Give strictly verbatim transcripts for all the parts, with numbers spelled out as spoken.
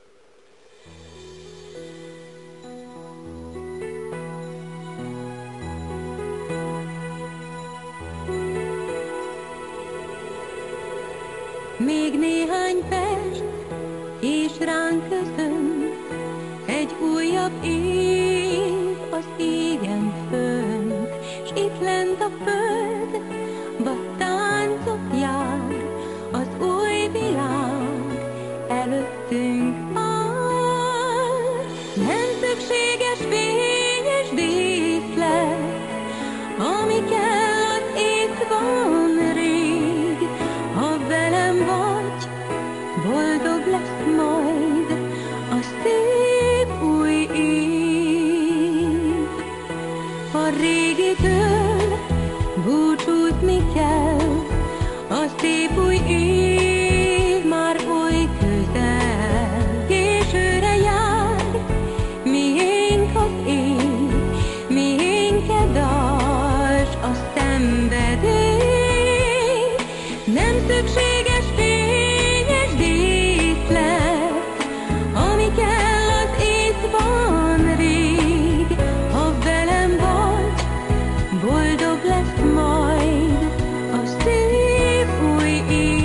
Még néhány perc, és ránk köszön egy újabb év az égen fönt, s itt lent a föld, vad táncot jár, az új világ előttünk áll. Nem szükséges fényes díszlet, ami kell, az itt van rég. Ha velem vagy, boldog lesz majd a szép új év. A régitől búcsúzni kell, a szép új év már oly közel. Későre jár, miénk az év, miénk-e dals a szenvedély. Nem szükséges fényes díszlet, ami kell, az itt van rég. Ha velem vagy, boldog lesz majd a szép új év.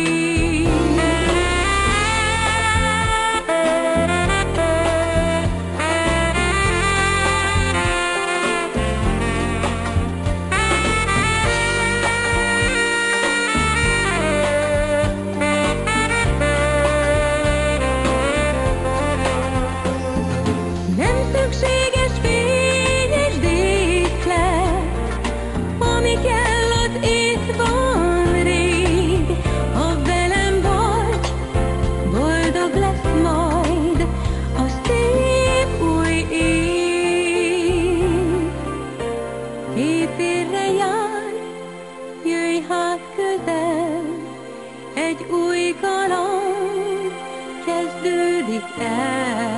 Nem szükséges fényes díszlet, ami kell, az itt van rég. Ha velem vagy, boldog lesz majd a szép új év. Éjfélre jár, jöjj hát közel, egy új kaland kezdődik el.